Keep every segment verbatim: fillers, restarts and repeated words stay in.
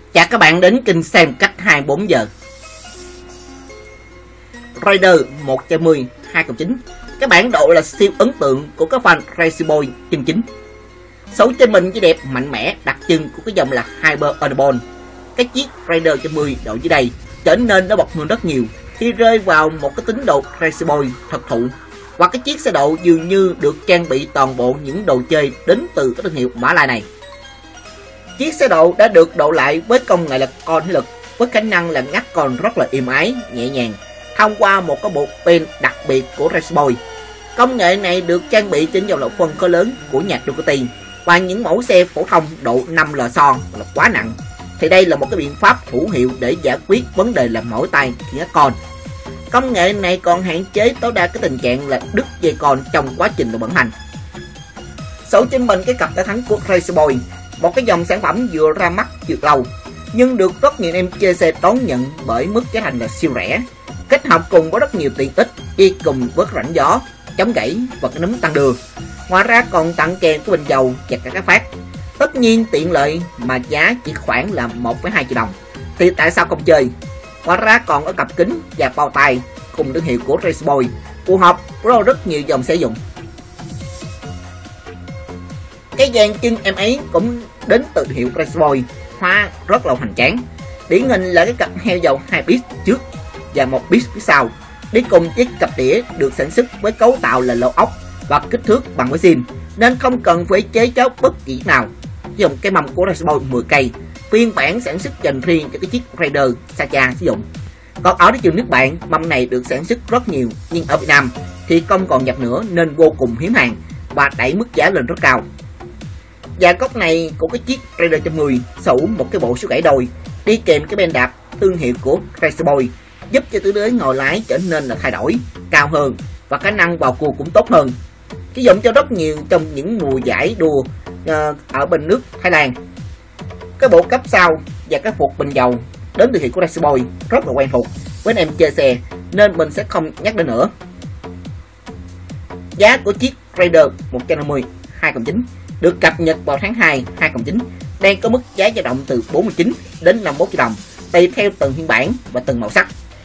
Chào các bạn đến kênh xem cách hai mươi bốn giờ. Raider một trăm mười hai cộng chín. Cái bản độ là siêu ấn tượng của các fan Racing Boy chân chính. Xấu trên mình với đẹp mạnh mẽ đặc trưng của cái dòng là Hyper Underbone. Cái chiếc Raider một trăm mười độ dưới đây trở nên nó bật hơn rất nhiều khi rơi vào một cái tính độ Racing Boy thật thụ. Và cái chiếc xe độ dường như được trang bị toàn bộ những đồ chơi đến từ cái thương hiệu Mã Lai này. Chiếc xe độ đã được độ lại với công nghệ là con thế lực với khả năng là ngắt con rất là êm ái, nhẹ nhàng thông qua một cái bộ pen đặc biệt của Racing Boy. Công nghệ này được trang bị trên dòng lọc phân khối lớn của nhà Ducati và những mẫu xe phổ thông độ năm lò xo là quá nặng. Thì đây là một cái biện pháp hữu hiệu để giải quyết vấn đề là mỏi tay khi ngắt con. Công nghệ này còn hạn chế tối đa cái tình trạng là đứt dây con trong quá trình vận hành. Xấu trên mình cái cặp đã thắng của Racing Boy, một cái dòng sản phẩm vừa ra mắt chưa lâu nhưng được rất nhiều em chơi xe đón nhận bởi mức giá thành là siêu rẻ, kết hợp cùng với rất nhiều tiện ích đi cùng với rãnh gió, chống gãy và cái núm tăng đường. Ngoài ra còn tặng kèm của bình dầu và cả các phát. Tất nhiên tiện lợi mà giá chỉ khoảng là một phẩy hai triệu đồng thì tại sao không chơi. Ngoài ra còn có cặp kính và bao tay cùng thương hiệu của Racing Boy phù hợp với rất nhiều dòng sử dụng. Cái dàn chân em ấy cũng đến từ hiệu Racing Boy, hoa rất là hoành tráng. Điển hình là cái cặp heo dầu hai pít trước và một pít phía sau, đi cùng chiếc cặp đĩa được sản xuất với cấu tạo là lỗ ốc và kích thước bằng với zin nên không cần phải chế cháo bất kỳ nào. Dùng cái mâm của Racing Boy mười cây, phiên bản sản xuất dành riêng cho cái chiếc Raider Sacha sử dụng. Còn ở thị trường nước bạn, mâm này được sản xuất rất nhiều nhưng ở Việt Nam thì không còn nhập nữa nên vô cùng hiếm hàng và đẩy mức giá lên rất cao. Và góc này của cái chiếc Raider một trăm mười sở hữu một cái bộ số gãy đồi đi kèm cái ben đạp thương hiệu của Racing Boy, giúp cho tư thế ngồi lái trở nên là thay đổi cao hơn và khả năng vào cua cũng tốt hơn. Sử dụng cho rất nhiều trong những mùa giải đua uh, ở bên nước Thái Lan. Cái bộ cấp sau và cái phục bình dầu đến từ hiệu của Racing Boy rất là quen thuộc với anh em chơi xe nên mình sẽ không nhắc đến nữa. Giá của chiếc Raider một trăm năm mươi hai cộng chín được cập nhật vào tháng hai hai không không chín đang có mức giá dao động từ bốn mươi chín đến năm mươi mốt triệu đồng tùy theo từng phiên bản và từng màu sắc.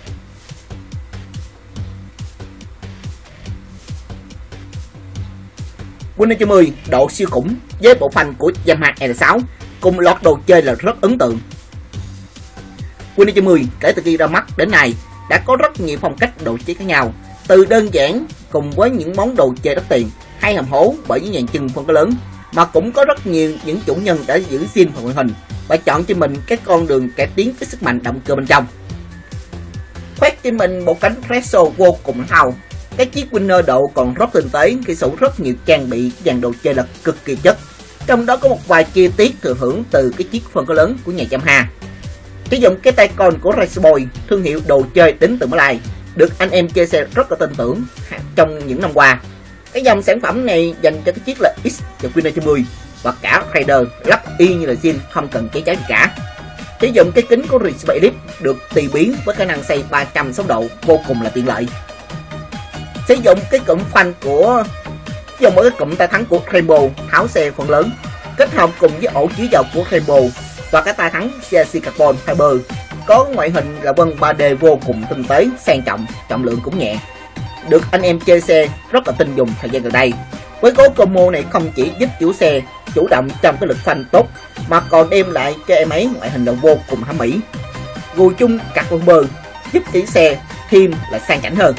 Winner một trăm mười độ siêu khủng với bộ phanh của Yamaha R sáu cùng loạt đồ chơi là rất ấn tượng. Winner một trăm mười kể từ khi ra mắt đến nay đã có rất nhiều phong cách đồ chơi khác nhau, từ đơn giản cùng với những món đồ chơi đắt tiền hay hầm hố bởi những dàn chân phân khối lớn, mà cũng có rất nhiều những chủ nhân đã giữ zin phần ngoại hình và chọn cho mình cái con đường cải tiến cái sức mạnh động cơ bên trong. Khoét cho mình bộ cánh Presso vô cùng hào. Cái chiếc Winner độ còn rất tinh tế khi sở hữu rất nhiều trang bị dàn đồ chơi là cực kỳ chất, trong đó có một vài chi tiết thừa hưởng từ cái chiếc phân khối lớn của nhà Yamaha. Sử dụng cái tay con của Racing Boy, thương hiệu đồ chơi đến từ Mã Lai, được anh em chơi xe rất là tin tưởng trong những năm qua. Cái dòng sản phẩm này dành cho cái chiếc là X và Winner một trăm mười và cả Raider lắp y như là zin, không cần kéo cháy gì cả. Sử dụng cái kính của Racing Boy Elite được tùy biến với khả năng xoay ba trăm sáu mươi độ vô cùng là tiện lợi. Sử dụng cái cụm phanh của dùng một cái cụm tay thắng của Rainbow tháo xe phần lớn, kết hợp cùng với ổ chứa dầu của Rainbow và cái tay thắng xê xê Carbon Fiber có ngoại hình là vân ba D vô cùng tinh tế, sang trọng, trọng lượng cũng nhẹ, được anh em chơi xe rất là tin dùng thời gian gần đây. Với gối combo này không chỉ giúp chủ xe chủ động trong cái lực phanh tốt mà còn đem lại cho em ấy ngoại hình là vô cùng thẩm mỹ. Gùi chung carbon fiber giúp chủ xe thêm là sang chảnh hơn.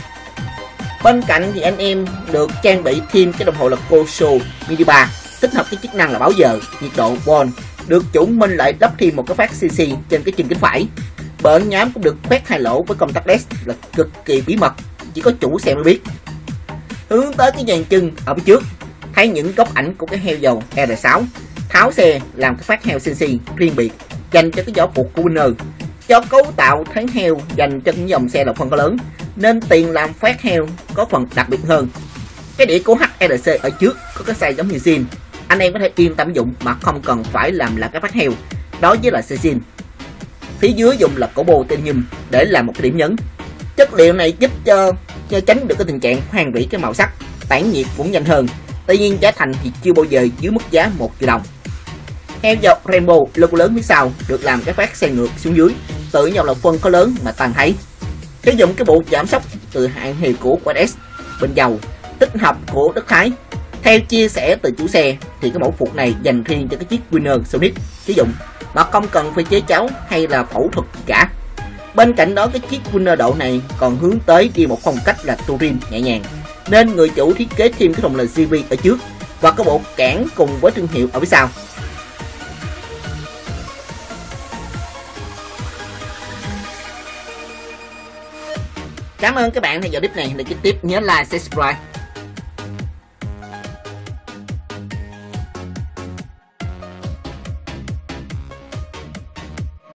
Bên cạnh thì anh em được trang bị thêm cái đồng hồ là Coso Mini ba, tích hợp cái chức năng là báo giờ, nhiệt độ, volt, được chủ minh lại lắp thêm một cái phát xê xê trên cái chân kính phải. Bợn nhám cũng được khoét hai lỗ với công tắc led là cực kỳ bí mật, chỉ có chủ xe mới biết. Hướng tới cái dàn chân ở phía trước, thấy những góc ảnh của cái heo dầu R sáu tháo xe làm cái phát heo xê xê riêng biệt dành cho cái vỏ phục của Winner. Do cấu tạo thấy heo dành cho những dòng xe là phân khối lớn nên tiền làm phát heo có phần đặc biệt hơn. Cái đĩa của hát rờ xê ở trước có cái size giống như zin, anh em có thể yên tâm dụng mà không cần phải làm lại cái phát heo đó với là xe zin. Phía dưới dùng là cổ bô titanium để làm một cái điểm nhấn. Chất liệu này giúp cho, cho tránh được cái tình trạng hoang rỉ cái màu sắc, tản nhiệt cũng nhanh hơn. Tuy nhiên giá thành thì chưa bao giờ dưới mức giá một triệu đồng. Theo dọc Rainbow, logo lớn phía sau được làm cái phát xe ngược xuống dưới, tự nhau là phân có lớn mà toàn thấy. Sử dụng cái bộ giảm sóc từ hãng hiệu của quad ét bên dầu, tích hợp của Đức Thái. Theo chia sẻ từ chủ xe thì cái mẫu phục này dành riêng cho cái chiếc Winner Sonic sử dụng mà không cần phải chế cháo hay là phẫu thuật gì cả. Bên cạnh đó, cái chiếc Winner độ này còn hướng tới đi một phong cách là touring nhẹ nhàng, nên người chủ thiết kế thêm cái thùng là giê vê ở trước và có bộ cản cùng với thương hiệu ở phía sau. Cảm ơn các bạn theo dõi clip này. Để tiếp nhớ like, subscribe.